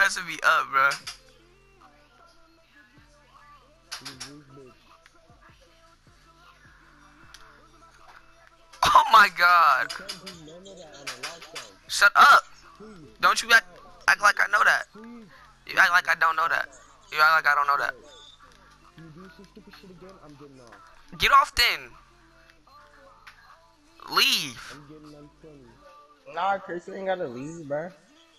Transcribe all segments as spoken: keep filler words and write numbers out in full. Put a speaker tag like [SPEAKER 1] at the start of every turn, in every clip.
[SPEAKER 1] messing me up, bro. Oh my god. Shut up. Don't you act, act like I know that. You act like I don't know that. You act like I don't know that. Get off then. Leave.
[SPEAKER 2] Nah, Chris, you ain't gotta leave, bro.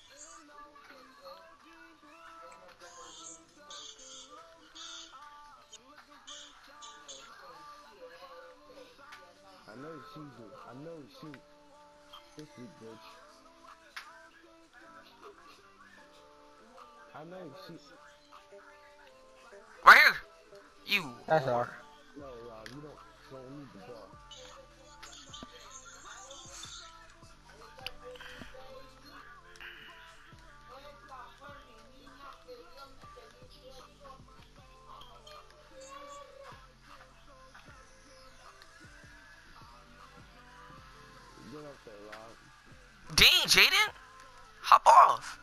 [SPEAKER 3] I know it's easy. I know it's you. This week, bitch. I know it's you.
[SPEAKER 1] Right here. You.
[SPEAKER 2] That's all.
[SPEAKER 1] Whore.
[SPEAKER 3] No, Rob, you don't, don't need the ball. Get up there, Rob.
[SPEAKER 1] Dang, Jaden. Hop off.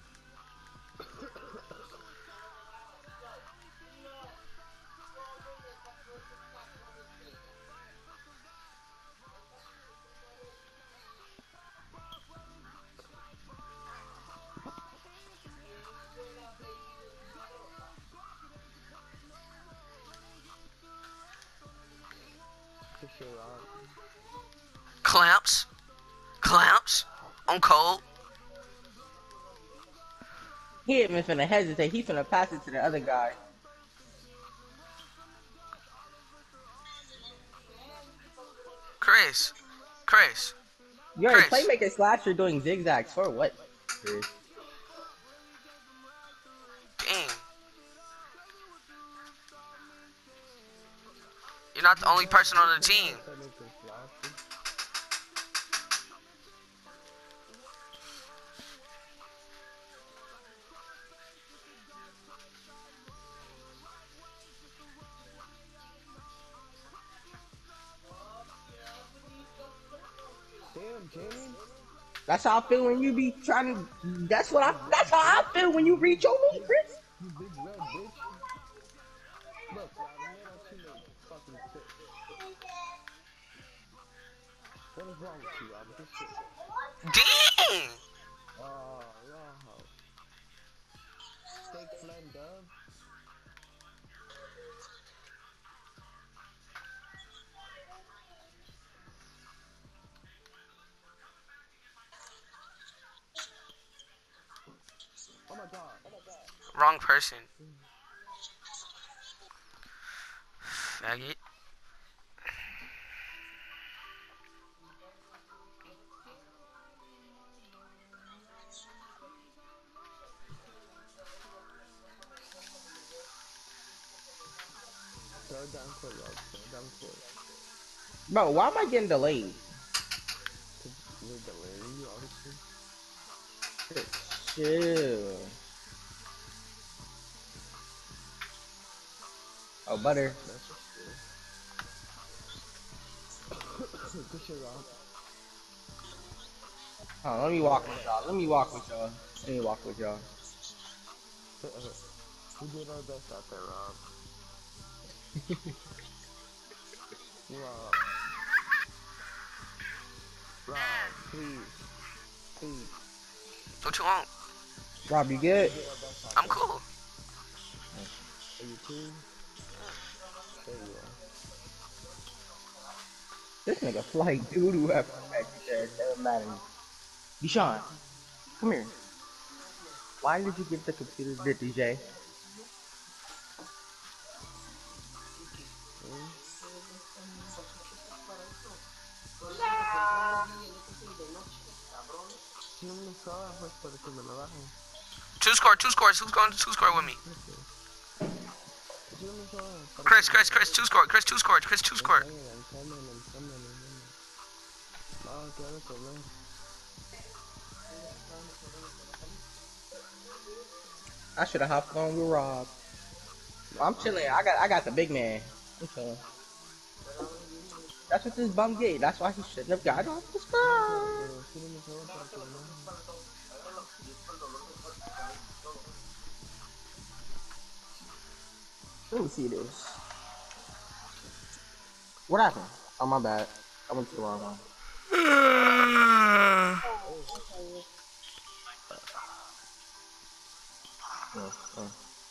[SPEAKER 3] For sure, Rob.
[SPEAKER 1] Clamps. Clamps. On cold.
[SPEAKER 2] He ain't even finna hesitate. He finna pass it to the other guy.
[SPEAKER 1] Chris. Chris.
[SPEAKER 2] You already
[SPEAKER 1] Chris.
[SPEAKER 2] playmaker slash, you're doing zigzags for what, Chris?
[SPEAKER 1] Dang. You're not the only person on the team.
[SPEAKER 3] Damn, Jamie.
[SPEAKER 2] That's how I feel when you be trying to. That's what I. That's how I feel when you reach on me, Chris.
[SPEAKER 3] You big red bitch. Look, Rob, you made our teammate fucking sick. What is wrong with you, Rob? This shit.
[SPEAKER 1] Dang.
[SPEAKER 3] Oh, wow. Steak flan dub. Oh my god. Oh my god.
[SPEAKER 1] Wrong person. Faggot.
[SPEAKER 3] Third down court, Rob. Third down court.
[SPEAKER 2] Bro, why am I getting delayed?
[SPEAKER 3] We're delaying you, obviously.
[SPEAKER 2] Chill. Oh, butter.
[SPEAKER 3] That's just good. Good shit, Rob.
[SPEAKER 2] Oh, let me walk with y'all. Let me walk with y'all. Let me walk with y'all.
[SPEAKER 3] We did our best out there, Rob. Rob. Rob, please. Please.
[SPEAKER 1] What you want?
[SPEAKER 2] Rob, you good?
[SPEAKER 1] I'm cool.
[SPEAKER 3] Are you cool? There you are.
[SPEAKER 2] This nigga fly doo doo after that. It doesn't matter. Deshaun, come here. Why did you give the computer to D J?
[SPEAKER 1] Two score, two scores. Who's going to two score with me? Chris, Chris, Chris, two score. Chris, two score. Chris, two score.
[SPEAKER 2] I should have hopped on with Rob. I'm chilling. I got I got the big man. I'm chilling. That's what this bum did. That's why he shouldn't have got off the spot. Let me see this. What happened? Oh, my bad. I went to the wrong one.
[SPEAKER 4] Oh, I'll tell you.
[SPEAKER 2] Yeah, yeah.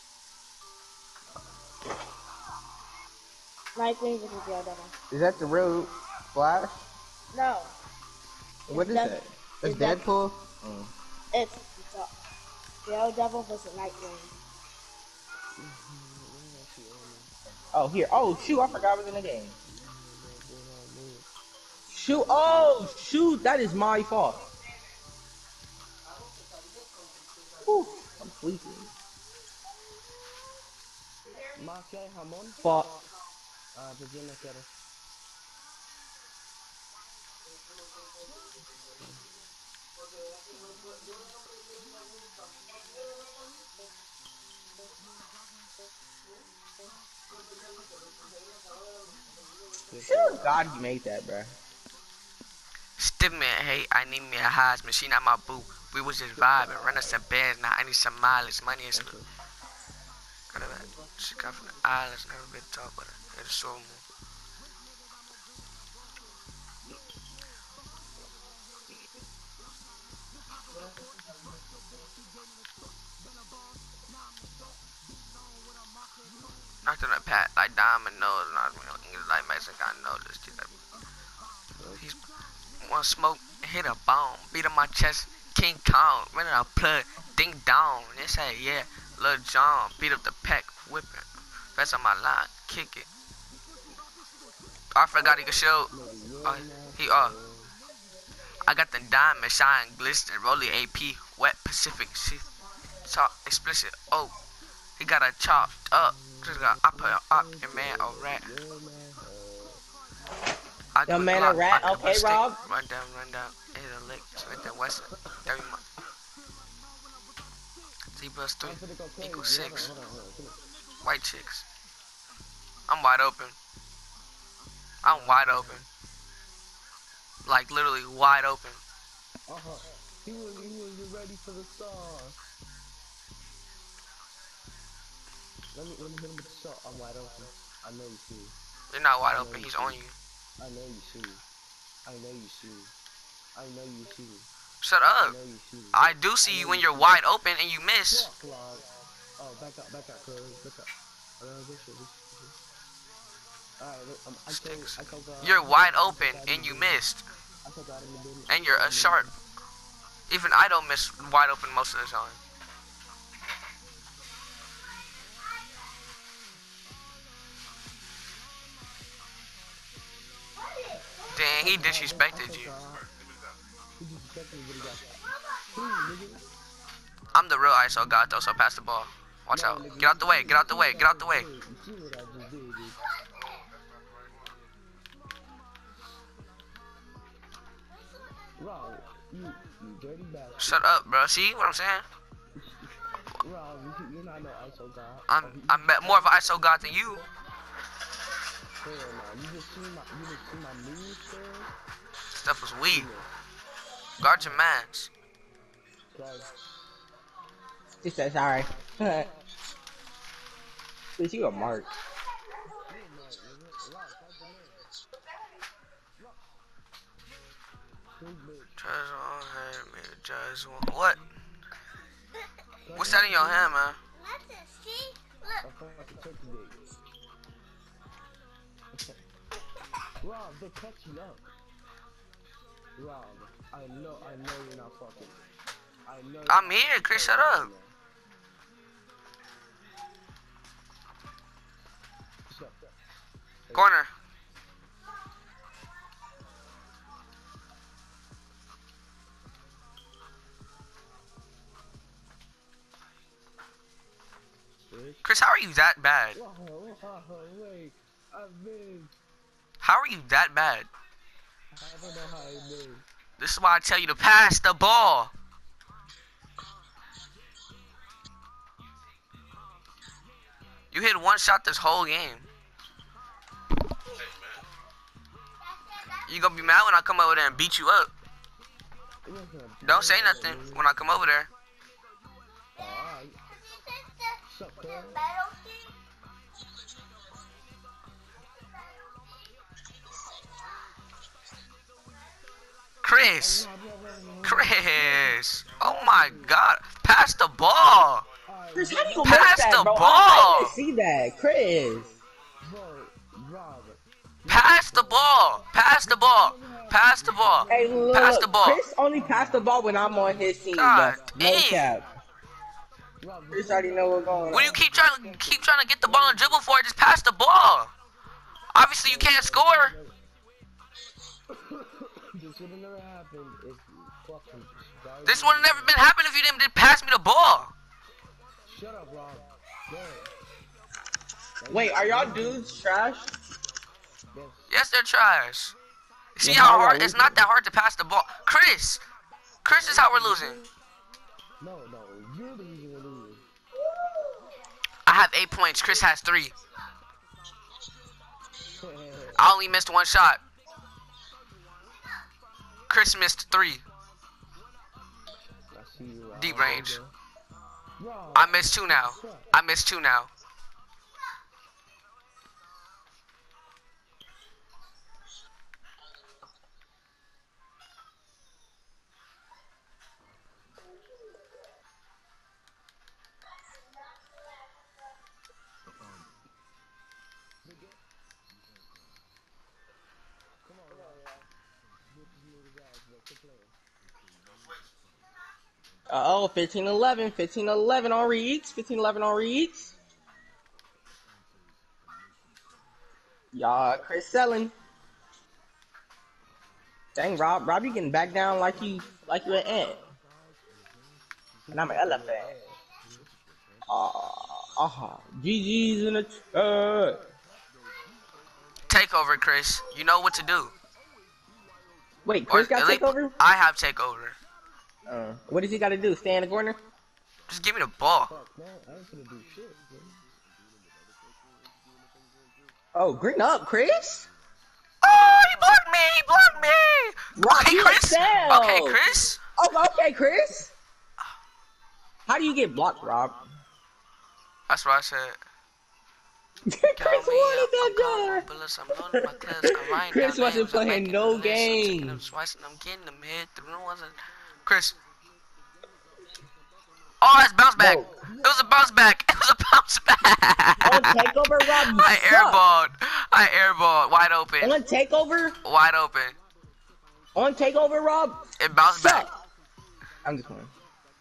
[SPEAKER 4] Nightwing versus the other one.
[SPEAKER 2] Is that the real Flash?
[SPEAKER 4] No.
[SPEAKER 2] What is
[SPEAKER 4] Death-
[SPEAKER 2] that? That's
[SPEAKER 4] it's Death-
[SPEAKER 2] Deadpool? Mm.
[SPEAKER 4] It's the Daredevil versus Nightwing.
[SPEAKER 2] Oh, here. Oh, shoot. I forgot I was in the game. Shoot. Oh, shoot. That is my fault. Whew, I'm sleeping.
[SPEAKER 3] Ma che hai jamón?
[SPEAKER 2] Fuck.
[SPEAKER 3] Ah, pues yo no quiero.
[SPEAKER 2] Shoot. God, you made that, bruh.
[SPEAKER 1] Stiff man, hey, I need me a Heisman. She not my boo. We was just vibing, running some bands. Now I need some mileage. Money is. Got a she got from the islands. Never been talk, but it's so more. Knocked on a pat like diamond nose, not like Mexican nose. This kid, he's one smoke, hit a bomb, beat on my chest, King Kong, running a plug, ding dong. They say yeah, Lil John, beat up the pack, whipping, rest on my line, kick it. I forgot he could shoot. Uh, he uh, I got the diamond shine, glisten, rolling A P, wet Pacific, shit, talk explicit. Oh, he got a chopped up. Just got I put up your man a rat. I
[SPEAKER 2] Your man a rat? Okay, Rob.
[SPEAKER 1] Run down, run down. Hit a lick. Right there, west. Thirty months. Z plus three equals six. White chicks. I'm wide open. I'm wide open. Like literally wide open.
[SPEAKER 3] Uh huh. He was, he was ready for the sauce. Let me, let me hit him with the shot. I'm wide open. I know you see.
[SPEAKER 1] You're not wide open. He's on you.
[SPEAKER 3] I know you see. I know you see. I know you see.
[SPEAKER 1] Shut
[SPEAKER 3] I
[SPEAKER 1] up.
[SPEAKER 3] know you see.
[SPEAKER 1] I do see you when you're wide open and you miss.
[SPEAKER 3] Fuck, Lord. Oh, back up, back up, cuz. Back up. Uh, this shit, this shit, this shit. Alright, look, um, I told, I told God.
[SPEAKER 1] You're wide open and you missed.
[SPEAKER 3] I told God in the business.
[SPEAKER 1] And you're a sharp. Even I don't miss wide open most of the time. Dang, he disrespected you.
[SPEAKER 3] He disrespected me, but he got Please, nigga.
[SPEAKER 1] I'm the real I S O god though, so pass the ball. Watch out. Get out the way, get out the way, get out the way.
[SPEAKER 3] You see what I just did, dude. Rob, you, you dirty bastard.
[SPEAKER 1] Shut up, bro. See what I'm saying?
[SPEAKER 3] Rob, you- you're not no I S O god.
[SPEAKER 1] I'm I'm bet more of an I S O god than you.
[SPEAKER 3] Hell no, you just seen my, you just seen my news, sir?
[SPEAKER 1] Stuff was weak. Guard your mans.
[SPEAKER 3] Like,
[SPEAKER 2] He said sorry. Bitch, you a mark.
[SPEAKER 1] Just on hand, me just one. What? What's that in your hand, man?
[SPEAKER 3] I fucking turkey dick. Rob, they cut you up. Rob, I know, I know you're not fucking. I know. You're
[SPEAKER 1] I'm
[SPEAKER 3] not
[SPEAKER 1] here, Chris.
[SPEAKER 3] fucking
[SPEAKER 1] Shut up.
[SPEAKER 3] Shut up.
[SPEAKER 1] Corner. Chris, how are you that bad?
[SPEAKER 3] Whoa, whoa, wait, I've been.
[SPEAKER 1] How are you that bad?
[SPEAKER 3] I don't know how I've been.
[SPEAKER 1] This is why I tell you to pass the ball. You hit one shot this whole game. You gonna be mad when I come over there and beat you up. Don't say nothing when I come over there.
[SPEAKER 3] Alright. Sup, cuz?
[SPEAKER 1] Chris. Chris. Oh my God. Pass the ball.
[SPEAKER 2] Chris, how do you
[SPEAKER 1] Pass
[SPEAKER 2] miss that,
[SPEAKER 1] the
[SPEAKER 2] bro?
[SPEAKER 1] ball.
[SPEAKER 2] I didn't see that, Chris.
[SPEAKER 3] Bro, Rob.
[SPEAKER 1] Pass the ball. Pass the ball. Pass the ball.
[SPEAKER 2] Hey, look,
[SPEAKER 1] Pass the
[SPEAKER 2] look,
[SPEAKER 1] ball.
[SPEAKER 2] Chris only passed the ball when I'm on his team,
[SPEAKER 1] God
[SPEAKER 2] bro. No
[SPEAKER 1] damn.
[SPEAKER 2] cap.
[SPEAKER 3] Rob,
[SPEAKER 2] Chris already know what's going on.
[SPEAKER 1] When you keep trying to keep trying to get the ball and dribble for it, just pass the ball. Obviously you can't score.
[SPEAKER 3] this would have never happened if you fucking.
[SPEAKER 1] This would have never been happening if you didn't just pass me the ball.
[SPEAKER 3] Shut up, Rob. Go.
[SPEAKER 2] Wait, are y'all dudes trash?
[SPEAKER 3] Yes.
[SPEAKER 1] Yes, they're trash. See
[SPEAKER 2] Well,
[SPEAKER 1] how
[SPEAKER 2] how
[SPEAKER 1] hard?
[SPEAKER 2] y'all
[SPEAKER 1] It's not that hard to pass the ball. Chris. Chris is how we're losing.
[SPEAKER 3] No, no, you're the reason we're losing.
[SPEAKER 1] I have eight points. Chris has three. I only missed one shot. Chris missed three.
[SPEAKER 3] I see you, Rob.
[SPEAKER 1] Deep range.
[SPEAKER 3] Rob,
[SPEAKER 1] I missed two now. I missed two now.
[SPEAKER 2] Uh oh, fifteen eleven, fifteen eleven on reads, fifteen eleven on reads. Y'all, Chris selling. Dang, Rob, Rob, you getting back down like you, like you an ant. And I'm an elephant. Ah, uh, G G's in the chat.
[SPEAKER 1] Take over, Chris. You know what to do.
[SPEAKER 2] Wait, Chris
[SPEAKER 1] Or
[SPEAKER 2] got
[SPEAKER 1] at least
[SPEAKER 2] takeover?
[SPEAKER 1] I have takeover.
[SPEAKER 2] Uh, what does he got to do? Stay in the corner?
[SPEAKER 1] Just give me the ball.
[SPEAKER 3] fuck, man, I ain't gonna do shit, man.
[SPEAKER 2] Oh, green up, Chris.
[SPEAKER 1] Oh, he blocked me. He blocked me.
[SPEAKER 2] Rob,
[SPEAKER 1] Okay,
[SPEAKER 2] you
[SPEAKER 1] Chris.
[SPEAKER 2] excel.
[SPEAKER 1] Okay, Chris.
[SPEAKER 2] Oh, okay, Chris. How do you get blocked, Rob?
[SPEAKER 1] That's what I said.
[SPEAKER 2] Chris wanted that jar. Chris wasn't playing no games.
[SPEAKER 1] Chris. Oh, that's bounce back.
[SPEAKER 2] Bro.
[SPEAKER 1] It was a bounce back. It was a bounce back.
[SPEAKER 2] On takeover, Rob, you
[SPEAKER 1] I
[SPEAKER 2] suck.
[SPEAKER 1] airballed. I airballed. Wide open.
[SPEAKER 2] On takeover,
[SPEAKER 1] Wide open.
[SPEAKER 2] on takeover, Rob.
[SPEAKER 1] It bounced back.
[SPEAKER 2] Suck. I'm just playing.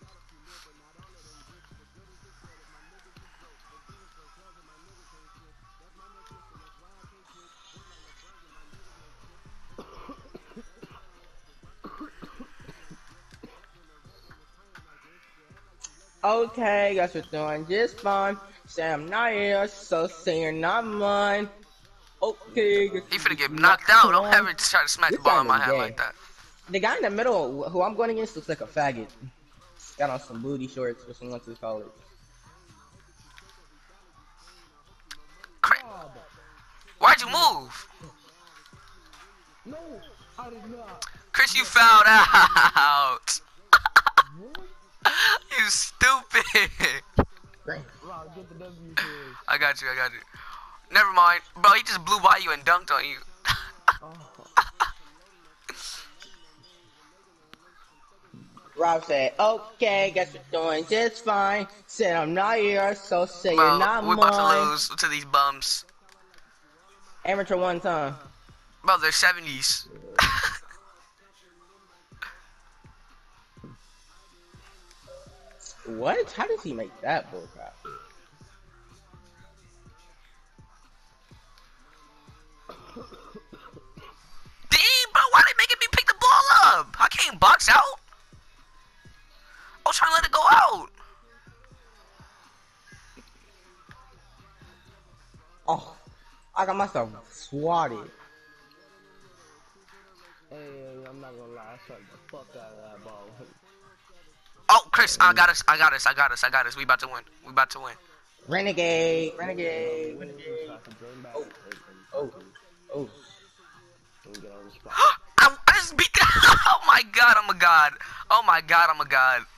[SPEAKER 2] Okay, guess we're doing just fine. Say I'm not here, so say you're not mine. Okay, guess
[SPEAKER 1] He finna get
[SPEAKER 2] you're
[SPEAKER 1] knocked
[SPEAKER 2] not
[SPEAKER 1] out. Don't
[SPEAKER 2] mine.
[SPEAKER 1] ever try to smack the
[SPEAKER 2] This
[SPEAKER 1] ball
[SPEAKER 2] guy
[SPEAKER 1] in my
[SPEAKER 2] is
[SPEAKER 1] head
[SPEAKER 2] gay.
[SPEAKER 1] like that.
[SPEAKER 2] The guy in the middle, who I'm going against, looks like a faggot. Got on some booty shorts, which he went to college.
[SPEAKER 1] Cra- Why'd you move?
[SPEAKER 3] No, I did not.
[SPEAKER 1] Chris, you fouled out. You stupid.
[SPEAKER 3] Rob, get the W, please.
[SPEAKER 1] I got you, I got you. Never mind. Bro, he just blew by you and dunked on you.
[SPEAKER 3] Oh.
[SPEAKER 2] Rob said, okay, guess we're doing just fine. Said I'm not here, so say
[SPEAKER 1] Bro,
[SPEAKER 2] you're not
[SPEAKER 1] we're about to
[SPEAKER 2] mine.
[SPEAKER 1] lose to these bums.
[SPEAKER 2] Amateur one time.
[SPEAKER 1] Bro, they're seventies.
[SPEAKER 2] What? How does he make that bullcrap?
[SPEAKER 1] Damn, bro, why they making me pick the ball up? I can't box out. I was trying to let it go out.
[SPEAKER 2] Oh, I got myself swatted.
[SPEAKER 3] Hey, I'm not gonna lie, I shot the fuck out of that ball.
[SPEAKER 1] Oh, Chris, I got us, I got us, I got us, I got us. We about to win. We about to win.
[SPEAKER 2] Renegade, renegade, renegade.
[SPEAKER 3] So I can drain back
[SPEAKER 2] Oh,
[SPEAKER 3] and, and,
[SPEAKER 2] oh, oh.
[SPEAKER 3] and get on the spot.
[SPEAKER 1] I, I just beat the. Oh my god, I'm a god. Oh my god, I'm a god.